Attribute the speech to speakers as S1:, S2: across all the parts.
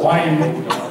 S1: 欢迎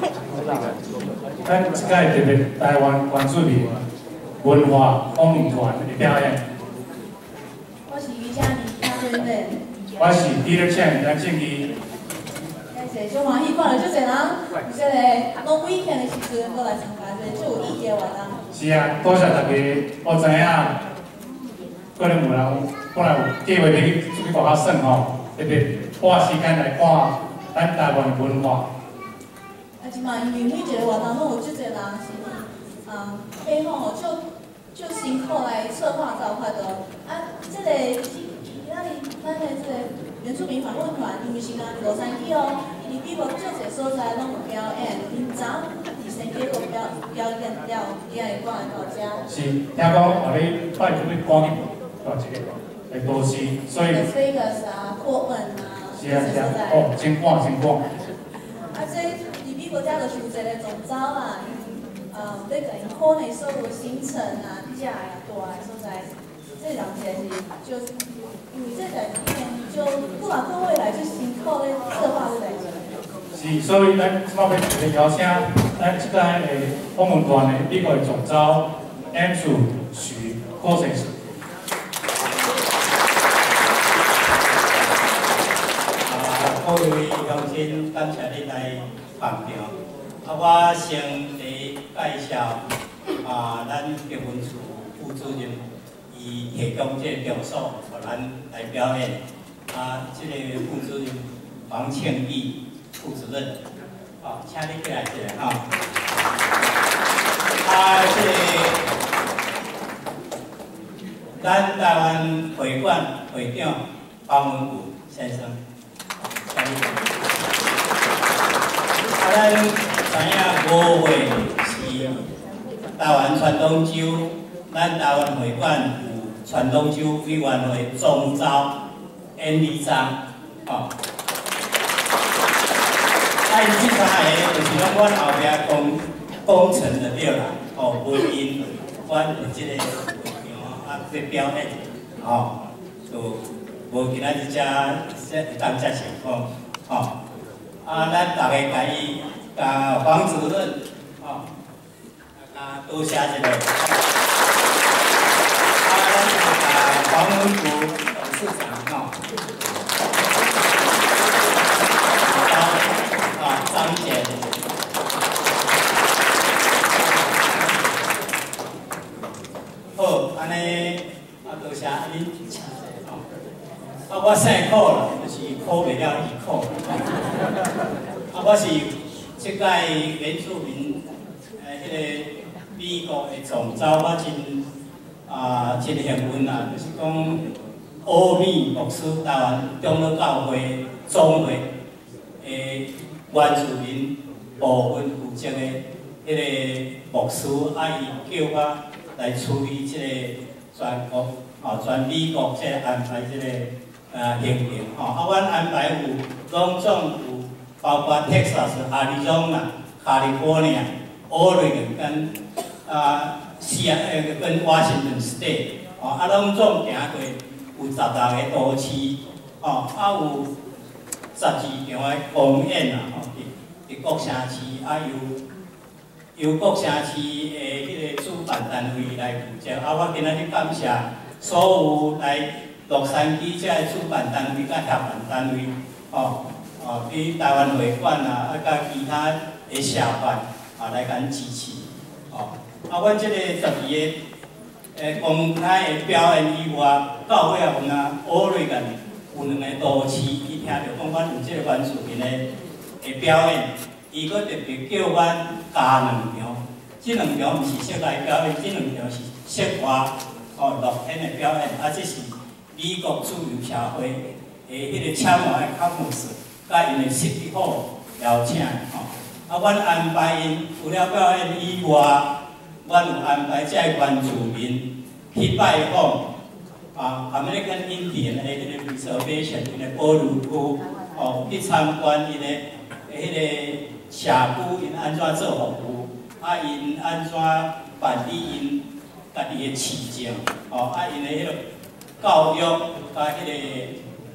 S1: 咱即届特别台湾原住民文化风云团的表演。
S2: 我是于嘉明，嘉明的。
S1: 我是 Peter Chen， 咱正义。
S2: 谢谢，就欢喜看到足侪人，有这个 long weekend 的时阵，过来参加这个有意义的活动。
S1: 是啊，多谢大家。我知影，可能有人本来有计划去出去外口耍吼，特别花时间来看咱台湾的文化。
S2: 啊，即嘛因为每一个活动拢有足侪人是背后吼就辛苦来策划造化的。啊，这个咱的这个原住民访问团，因为是讲洛杉矶哦，伊伫美国足侪所在拢有表演，因昨伫先结果表演了，伊会赶来到遮。
S1: 是，听讲后日拜托你赶去到一个都市，所以。
S2: Las Vegas 啊，霍恩啊，
S1: 是啊是啊，哦，真赶真赶。
S2: 啊，这伫美国遮就是有一个总招啦，要甲因可能所有的行程啊，遮个大个所在，这两件是就因为这代志就不管各位来就辛苦咧策划这代志。
S1: 是，所以咱即摆要特别邀请咱即届的访问团的美国的总招 Andrew 许郭先生。
S3: 各位乡亲，感谢你来访场。我先来介绍咱结婚处副主任，伊提供这个场所，互咱来表演。这个副主任王庆义副主任，请你过来一下哈。这个咱台湾会馆会长方文武先生。咱知影5月是台湾传统周，咱台湾会馆有传统周委员会总召演理章，因这三个就是讲阮后壁工程的对啦，文因阮有即个会场要表演，就无今仔日会当接情况，咱大家甲黄主任，多谢一个，咱就黄文福董事长，张姐，好，安尼多谢恁请者，我姓苦啦，就是苦袂了伊苦。我是即届原住民迄个美国的总召，我真幸运啦，就是讲阿美牧师台湾长老教会总会的原住民部分负责的迄个牧师，伊叫我来处理即个全国全美国即个安排即个行程阮安排有拢总有。包括 Texas、Arizona、California、Oregon 跟跟 Washington State， 拢总行过有16个都市，有12场的公演伫各城市，由各城市的迄个主办单位来负责。我今仔日感谢所有来洛杉矶这个主办单位甲协办单位，比台湾会馆甲其他的社办来甲支持。阮即个12个公开的表演以外，到尾有Oregon有2个都市，伊听着讲阮有即个原住民的表演，伊阁特别叫阮加2场。即2场毋是适来表演，即2场是适外6天的表演。这是美国自由社会的迄个签约的康姆斯。甲因的设计好邀请阮安排因除了表演以外，阮有安排这原住民去拜访American Indian 的迄个 reservation 因的保留区，去参观因的迄个社区因安怎做服务，因安怎办理因家己的市政，因的迄个教育甲迄个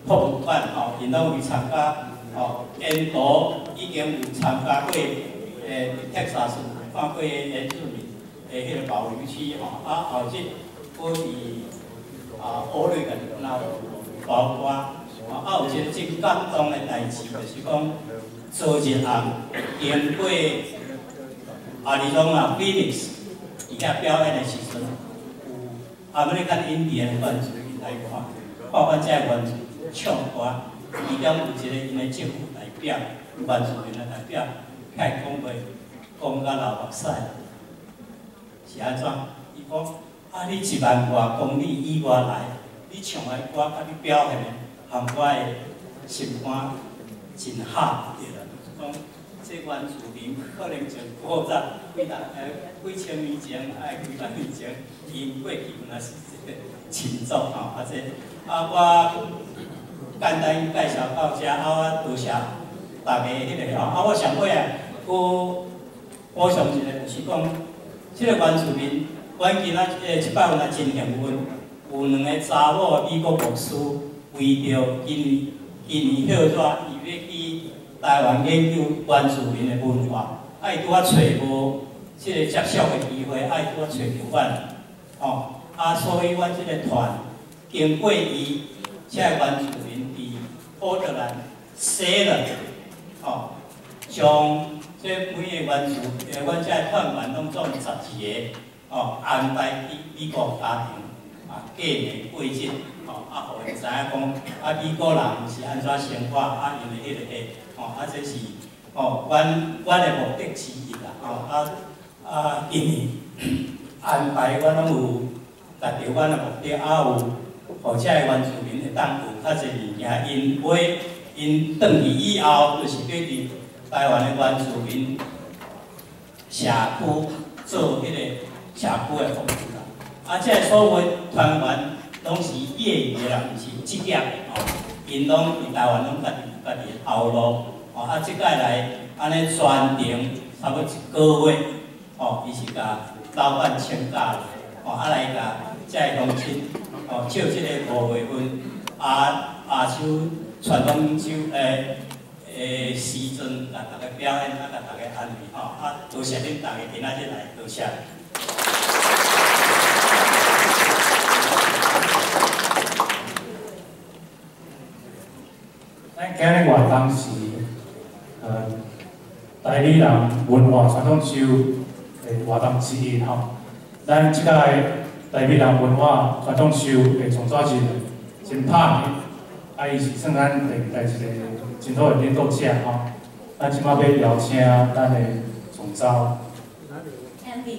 S3: 博物馆吼，因拢有参加吼，印度已经有参加过texas 看过原住民迄个保留区吼，后日我伫Oregon那包括有一个真感动的代志，就是讲昨日暗经过Arizona、Phoenix 伊遐表演的时阵，有American Indian 原住民来看阮遮原住民唱歌，其中有一个因的政府代表，原住民的代表，遐讲话讲甲流目屎，是安怎？伊讲你10000外公里以外来，你唱的歌甲你表现的，含我的心肝真合对啦。讲这原住民可能从古早几千年前，几万年前，因过去原来是一个亲族吼，我简单介绍到这，我多谢大家迄个吼，我上尾补充一个，就是讲，这个原住民，阮今仔100分啊真幸运，有2个查某美国牧师，为着今年号纸，伊要去台湾研究原住民的文化，伊拄啊找无这个接触的机会，伊拄啊找着阮，所以阮这个团经过伊这个原住民伫波特兰写了，将这每个原住阮这个团员拢总12个，安排去美国家庭过年过节，互因知影讲，美国人是安怎生活，因为迄个这是阮的目的之一啦，因为安排阮拢有达到阮的目的，有互这个原住民会当有较侪物件，因转去以后，就是对伫台湾的原住民社区做迄个社区的服务啦。这所有团员拢是业余的人，毋是职业的因拢伫台湾拢家己的后路。即届来安尼宣传差不多1个月，伊是甲老板请假的，来甲这个乡亲，借即个5月份亚洲传统酒时阵，甲大家表演，甲大家安慰，多谢恁大家今仔日来，多谢。
S1: 咱今日活动是台里人文化传统秀的活动之一吼。咱即届台里人文化传统秀的创作人真拍的，伊是算咱第一个真好的领导者吼。咱即摆要邀请咱的总召
S2: Andy。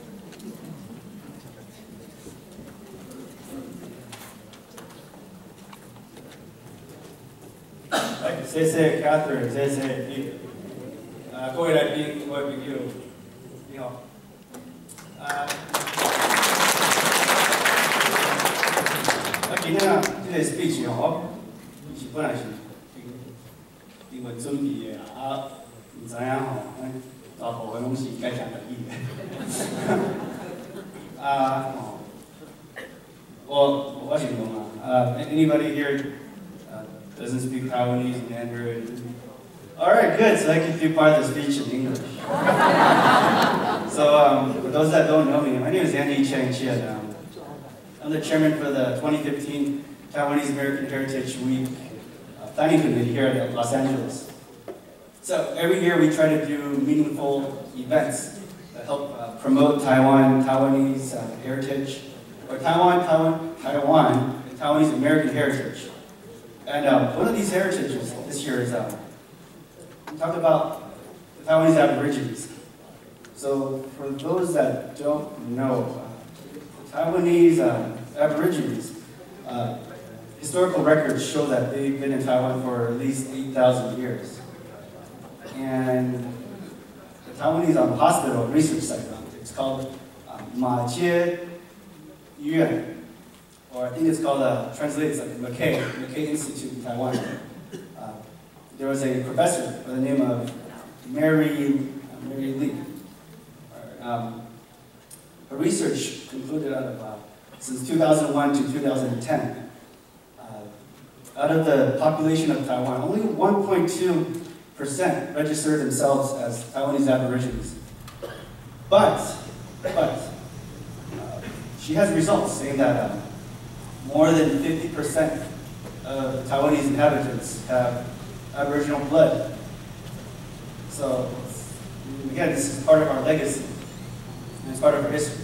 S4: 谢谢 Catherine， 谢谢你。各位来宾，各位朋友，你好。今天啊，这个 speech 是本来是英文准备的唔知影大部分拢是改讲日语的。我先讲anybody here doesn't speak Taiwanese, Mandarin? All right, good. So I can do part of the speech in English. So for those that don't know me, my name is Andy Cheng Chia. I'm the chairman for the 2015 Taiwanese American Heritage Week planning committee here at Los Angeles. So every year we try to do meaningful events that help promote Taiwanese heritage, or Taiwan, and Taiwanese American heritage. And one of these heritages this year is we talked about the Taiwanese Aborigines. So for those that don't know, the Taiwanese Aborigines, historical records show that they've been in Taiwan for at least 8,000 years. And the Taiwanese hospital research site, it's called Ma Jie Yuan, or I think it's called, translated like McKay Institute in Taiwan. There was a professor by the name of Mary Lee. Her research concluded out of, since 2001 to 2010, out of the population of Taiwan, only 1.2% register themselves as Taiwanese Aborigines. But she has results saying that more than 50% of Taiwanese inhabitants have Aboriginal blood. So again, this is part of our legacy, and it's part of our history.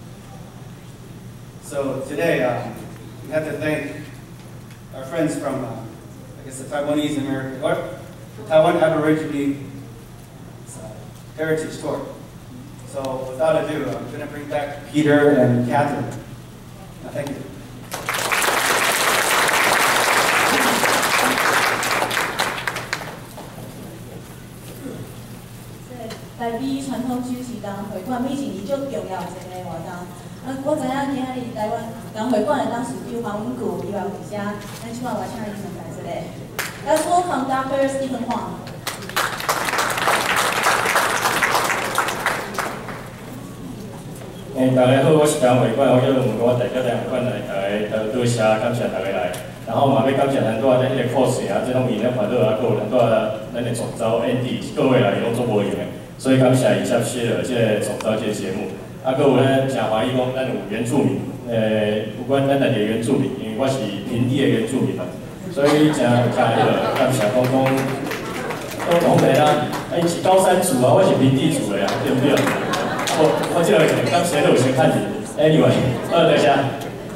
S4: So today, we have to thank our friends from, I guess, the Taiwanese American, or Taiwan Aborigine Heritage Tour. So without ado, I'm going to bring back Peter and Catherine. Thank you.
S2: 台北传统酒是当会馆每一年最重要的一个活动。我知影今仔日台湾当会馆的董事长黄文谷伊有伫遮，咱即摆我请伊上台一下。Let's welcome Dr. Stephen Huang.
S5: 大家好，我是台湾会馆，我叫吴我代表台湾会馆来大家多谢感谢大家来，然后嘛要感谢很多咱迄个 course 啊，这种演咧烦恼啊，还有很多咱的总招 Andy 各位来拢做无用的，所以感谢伊接受了这个总招这个节目。啊，还有咱真欢喜讲咱有原住民，有关咱内地原住民，因为我是平地的原住民嘛，所以真迄个感谢讲都同个啦，伊是高山族啊，我是平地族的啊，对不对？我这个刚谁都有先看你 ，anyway， 等一下。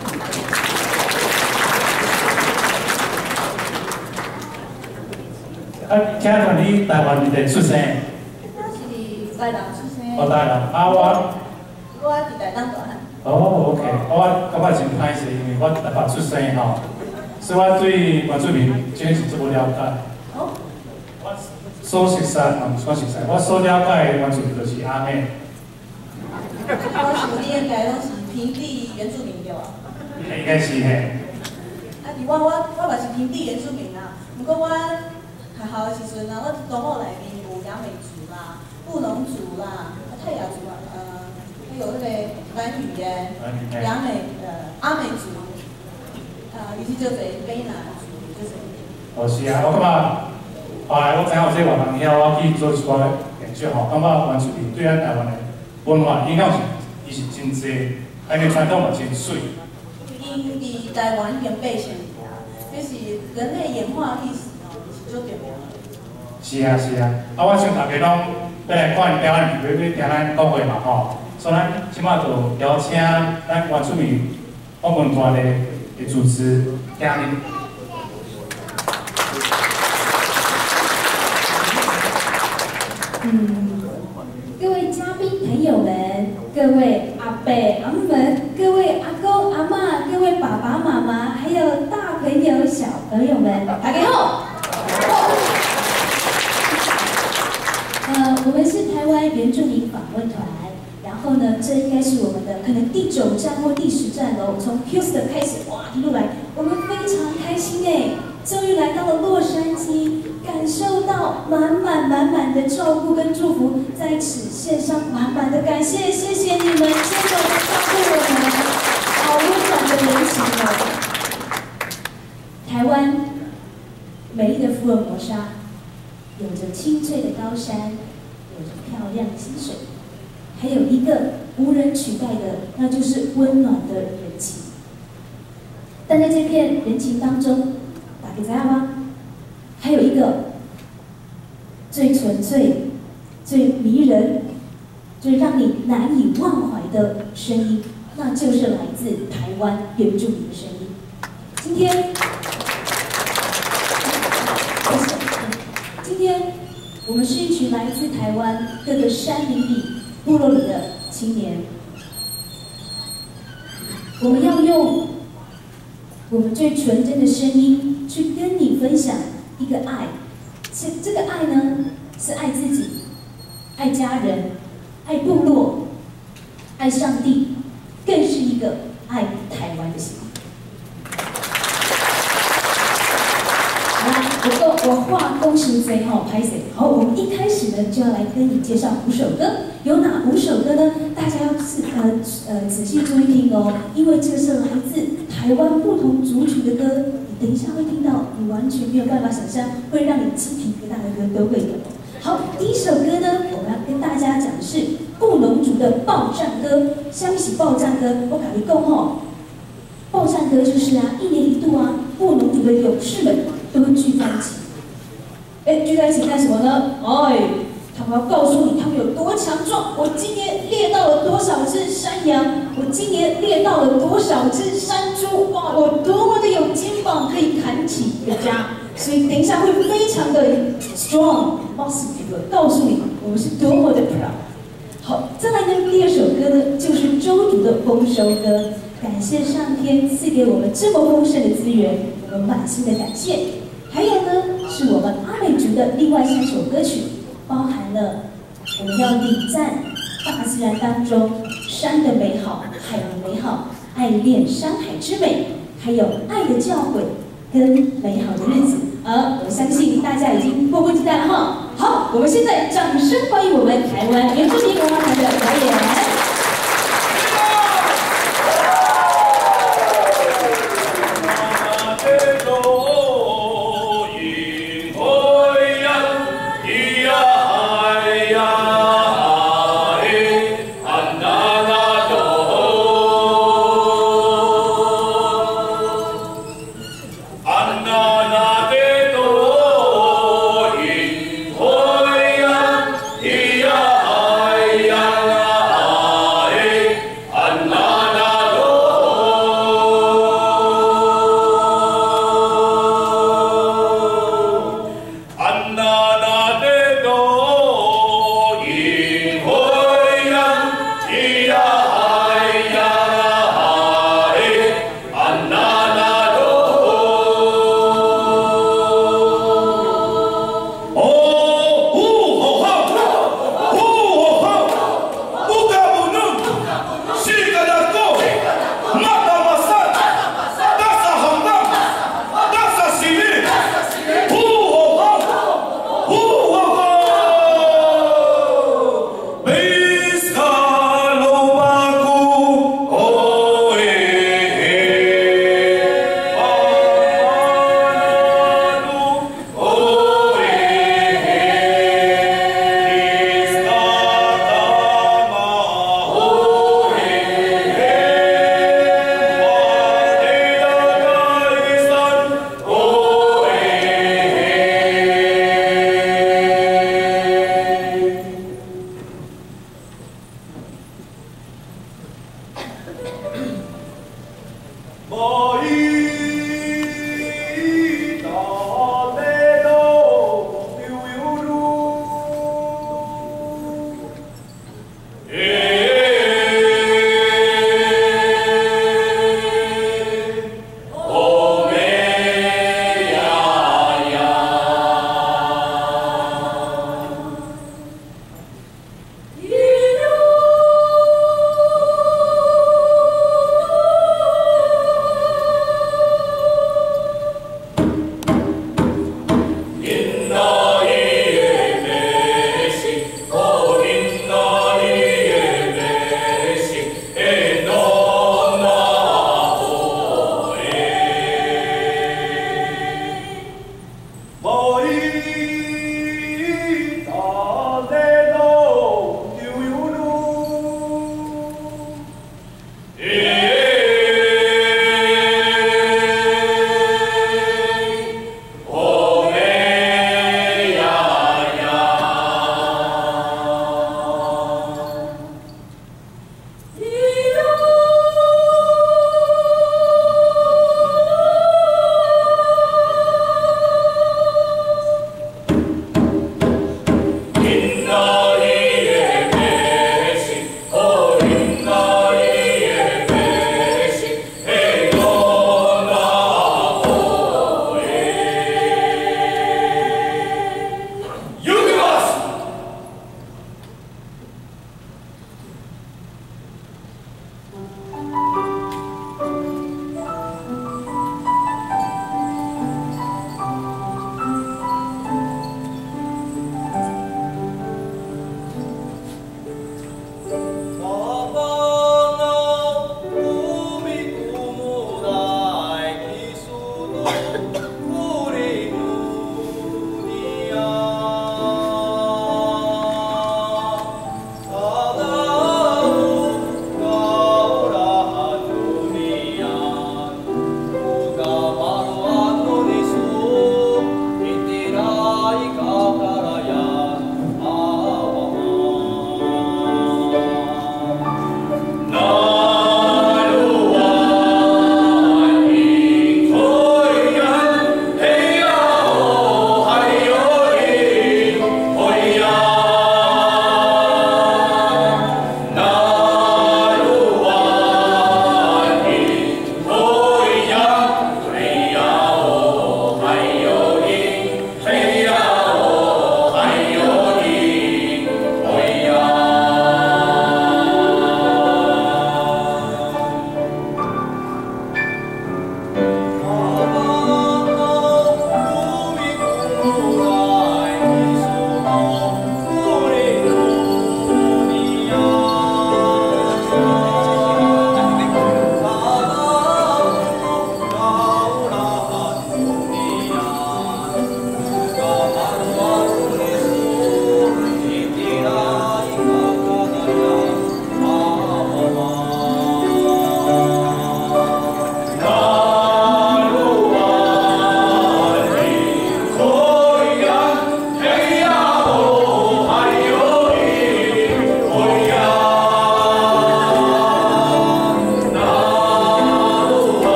S1: Catherine， 你台湾伫地出生？
S2: 我是伫台南出生。
S1: 我台南，
S2: 我伫台南大汉。
S1: 哦 ，OK， 我感觉真歹势，因为我台北出生吼，所以我对原住民真是这么了解。
S2: 哦。
S1: 我所熟悉，我所了解的原住民就是阿妹。
S2: 我想你应该拢是平地原住民对吧？
S1: 应该是嘿。
S2: 啊，伫我嘛是平地原住民啊，不过我学校的时阵啊，我同学内面有雅美族啦、布农族啦、泰雅族啊，还有那个兰语的雅美阿美族，尤其就侪卑南族，就是。
S1: 哦是啊，我感觉，后来我知影有这个活动以后，我去做一寡研究吼，感觉原住民对咱台湾的文化影响是真济，而且传统嘛真水。
S2: 因伫台湾已经8,000年啊，这是人类演化历史哦，是足重要的。
S1: 是啊是啊，我想大家拢要来看表演，要听咱讲话嘛吼，所以咱即马就邀请咱原住民访问团的主持嘉玲。
S6: 各位嘉宾朋友们，各位阿伯阿们，各位阿公阿嬷，各位爸爸妈妈，还有大朋友小朋友们，大家好。我们是台湾原住民访问团，然后呢，这应该是我们的可能第9站或第10站喽。从 Houston 开始，哇，一路来，我们非常开心哎，终于来到了洛杉矶。感受到满满的照顾跟祝福，在此献上满满的感谢，谢谢你们，真的照顾我们，好温暖的人情哦。台湾美丽的福尔摩沙，有着青翠的高山，有着漂亮的溪水，还有一个无人取代的，那就是温暖的人情。但在这片人情当中，大家知道吗？还有一个最纯粹、最迷人、最让你难以忘怀的声音，那就是来自台湾原住民的声音。今天我们是一群来自台湾各个山林里、部落里的青年，我们要用我们最纯真的声音去跟你分享一个爱，这个爱呢，是爱自己、爱家人、爱部落、爱上帝，更是一个爱台湾的心。好啦，我话工时贼好拍谁？好，我们一开始呢就要来跟你介绍5首歌，有哪5首歌呢？大家要仔细注意听哦，因为这是来自台湾不同族群的歌。 等一下会听到你完全没有办法想象，会让你鸡皮疙瘩的歌都会有。好，第一首歌呢，我们要跟大家讲的是布农族的报战歌。相比起报战歌，我跟你讲吼，报战歌就是啊，一年一度啊，布农族的勇士们都会聚在一起。聚在一起干什么呢？他们要告诉你他们有多强壮。我今年猎到了多少只山羊？我今年猎到了多少只山猪？哇，我多么的有肩膀，可以扛起一个家。所以等一下会非常的 strong、positive 的告诉你我们是多么的 proud。好，再来呢，第二首歌呢就是周族的丰收歌。感谢上天赐给我们这么丰盛的资源，我们满心的感谢。还有呢，是我们阿美族的另外3首歌曲。包含了我们要礼赞大自然当中山的美好、海的美好，爱恋山海之美，还有爱的教诲跟美好的日子。我相信大家已经迫不及待了哈。好，我们现在掌声欢迎我们台湾原住民文化团的表演。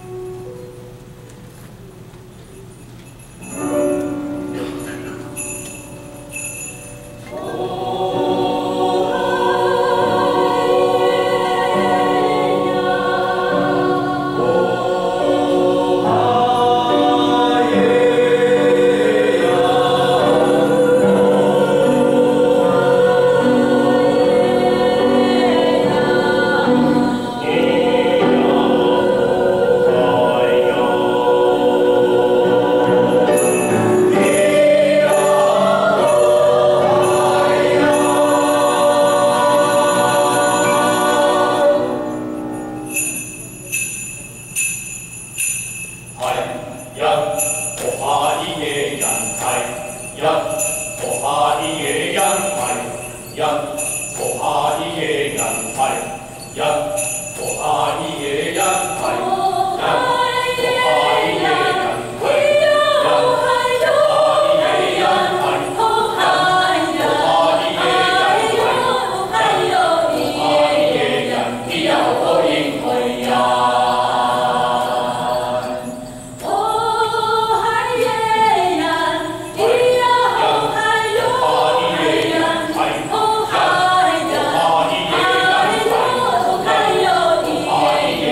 S7: 海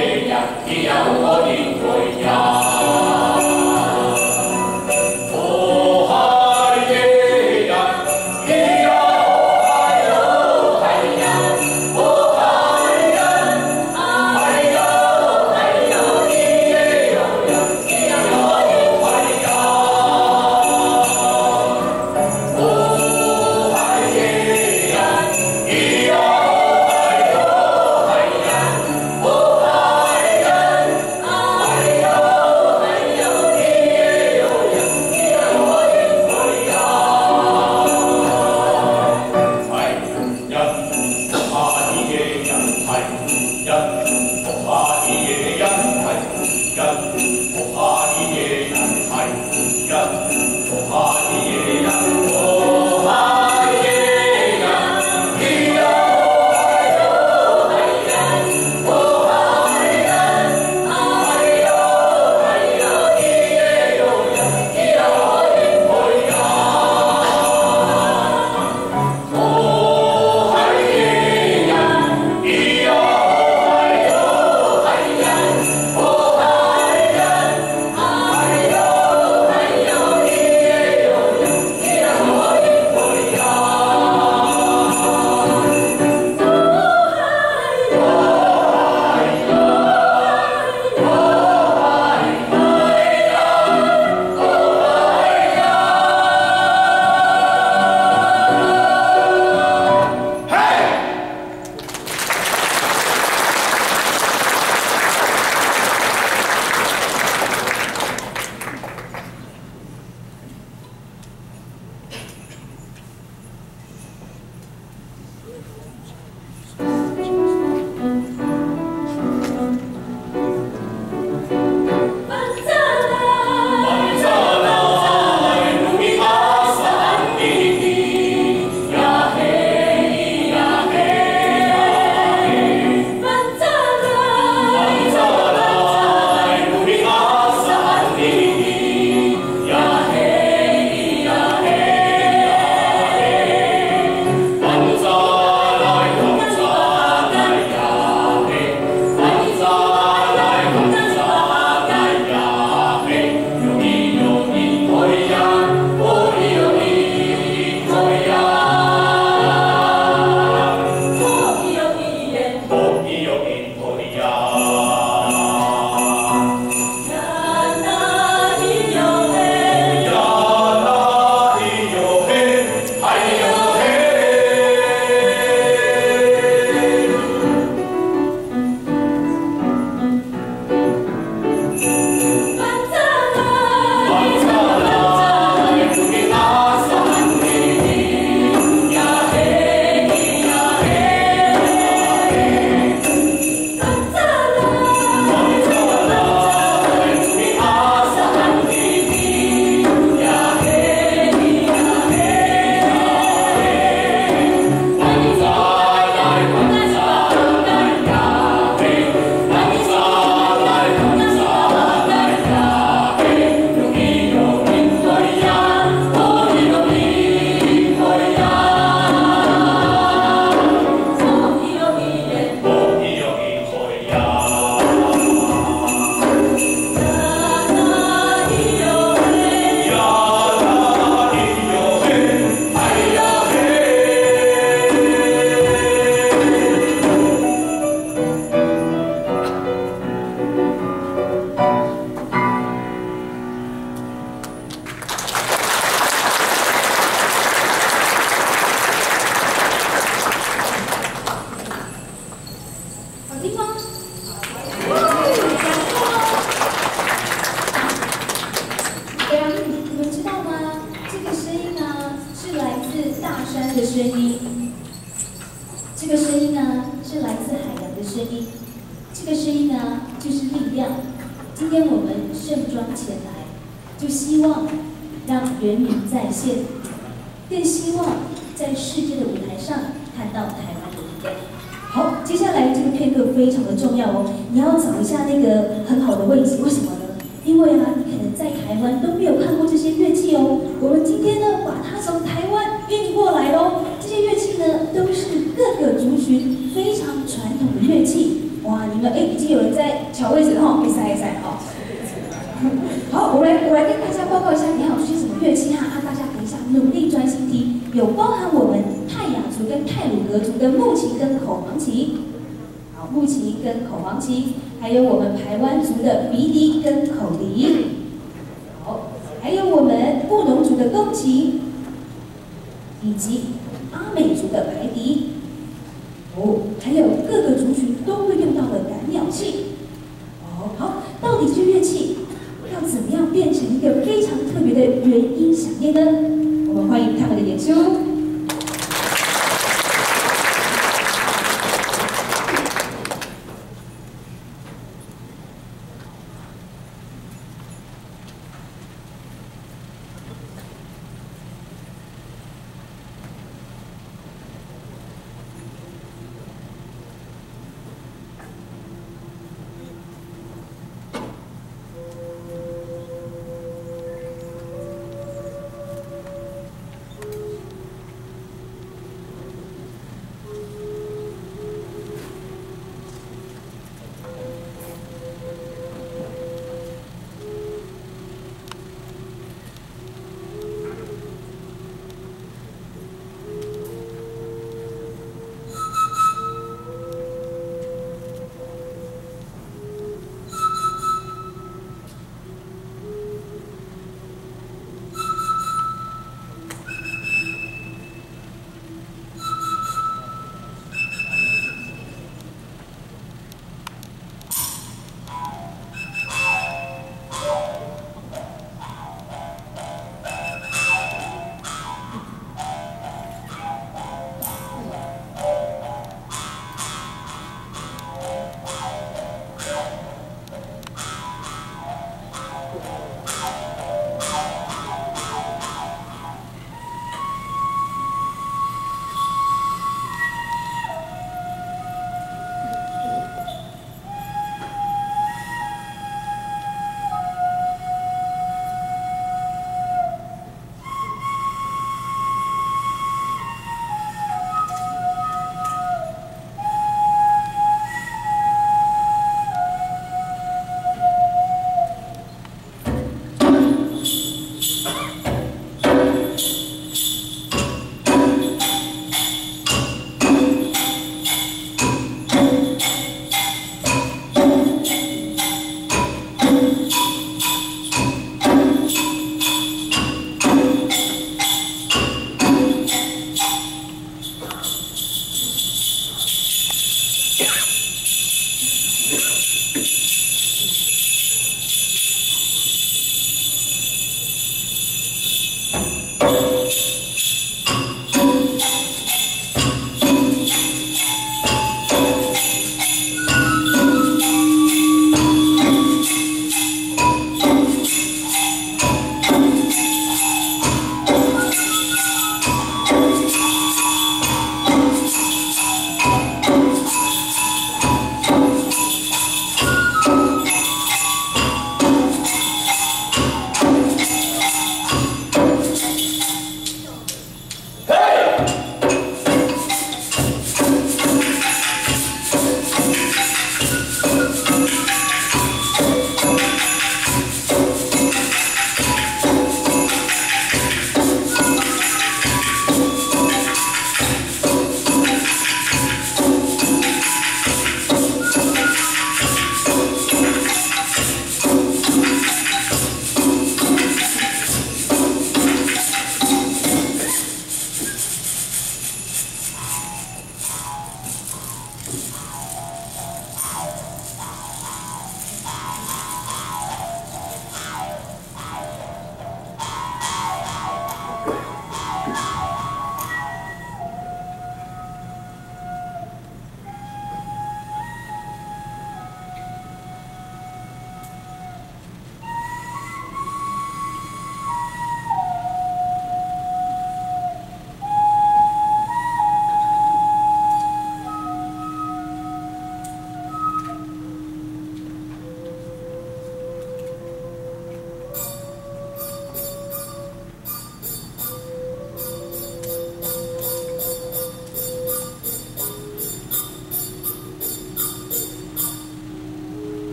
S6: 这个声音呢，是来自海洋的声音，这个声音呢，就是力量。今天我们盛装前来，就希望让原民再现，更希望在世界的舞台上看到台湾的力量。好，接下来这个片刻非常的重要哦，你要找一下那个很好的位置，为什么呢？因为啊，你可能在台湾都没有看过这些乐器哦。我们今天呢，把它从台湾运过来喽。这些乐器呢，都是各个族群非常传统的乐器。哇，你们已经有人在抢位置了哈，比赛哈。好，我来跟大家报告一下，你好，这些什么乐器哈？大家等一下努力专心听，有包含我们泰雅族跟太鲁阁族的木琴跟口簧琴。好，木琴跟口簧琴。还有我们排湾族的鼻笛跟口笛，好，还有我们布农族的弓琴，以及阿美族的白笛，哦，还有各个族群都会用到的赶鸟器，哦，好，到底这些乐器要怎么样变成一个非常特别的原音响应呢？我们欢迎他们的演出。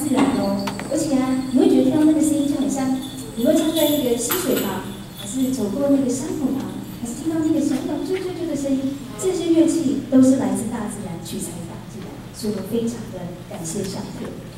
S6: 自然哦。而且啊，你会觉得听到那个声音就很像，你会站在那个溪水旁，还是走过那个山坡旁，还是听到那个小鸟啾啾啾的声音，这些乐器都是来自大自然，取材于大自然，所以我非常的感谢上天。